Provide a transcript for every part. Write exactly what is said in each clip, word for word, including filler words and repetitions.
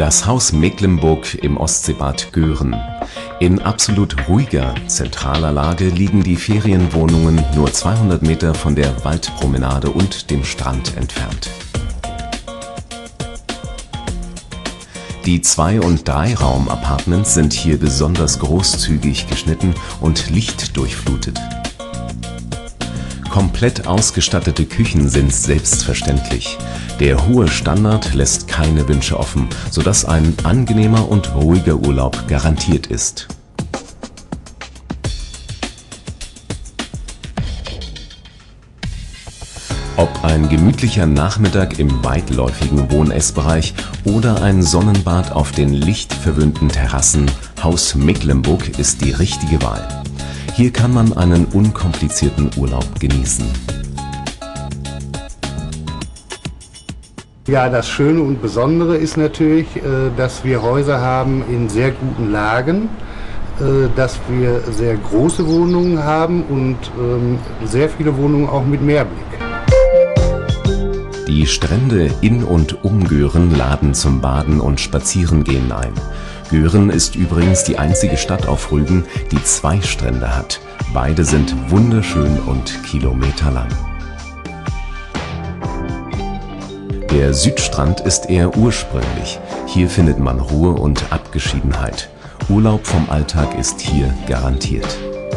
Das Haus Mecklenburg im Ostseebad Göhren. In absolut ruhiger, zentraler Lage liegen die Ferienwohnungen nur zweihundert Meter von der Waldpromenade und dem Strand entfernt. Die Zwei- und Drei-Raum-Appartements sind hier besonders großzügig geschnitten und lichtdurchflutet. Komplett ausgestattete Küchen sind selbstverständlich. Der hohe Standard lässt keine Wünsche offen, sodass ein angenehmer und ruhiger Urlaub garantiert ist. Ob ein gemütlicher Nachmittag im weitläufigen Wohn-Ess-Bereich oder ein Sonnenbad auf den lichtverwöhnten Terrassen, Haus Mecklenburg ist die richtige Wahl. Hier kann man einen unkomplizierten Urlaub genießen. Ja, das Schöne und Besondere ist natürlich, dass wir Häuser haben in sehr guten Lagen, dass wir sehr große Wohnungen haben und sehr viele Wohnungen auch mit Meerblick. Die Strände in und um Göhren laden zum Baden und Spazierengehen ein. Göhren ist übrigens die einzige Stadt auf Rügen, die zwei Strände hat. Beide sind wunderschön und kilometerlang. Der Südstrand ist eher ursprünglich. Hier findet man Ruhe und Abgeschiedenheit. Urlaub vom Alltag ist hier garantiert.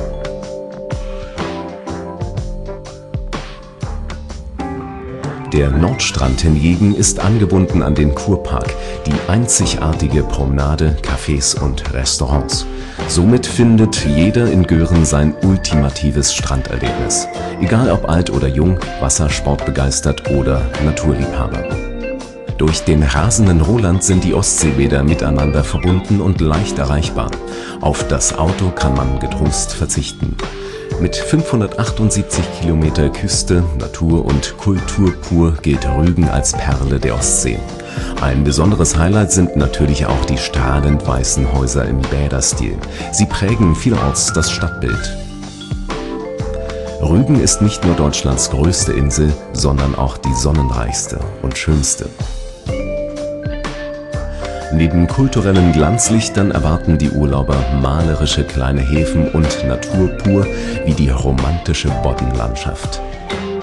Der Nordstrand hingegen ist angebunden an den Kurpark, die einzigartige Promenade, Cafés und Restaurants. Somit findet jeder in Göhren sein ultimatives Stranderlebnis. Egal ob alt oder jung, wassersportbegeistert oder Naturliebhaber. Durch den rasenden Roland sind die Ostseebäder miteinander verbunden und leicht erreichbar. Auf das Auto kann man getrost verzichten. Mit fünfhundertachtundsiebzig Kilometer Küste, Natur und Kultur pur gilt Rügen als Perle der Ostsee. Ein besonderes Highlight sind natürlich auch die strahlend weißen Häuser im Bäderstil. Sie prägen vielerorts das Stadtbild. Rügen ist nicht nur Deutschlands größte Insel, sondern auch die sonnenreichste und schönste. Neben kulturellen Glanzlichtern erwarten die Urlauber malerische kleine Häfen und Natur pur wie die romantische Boddenlandschaft.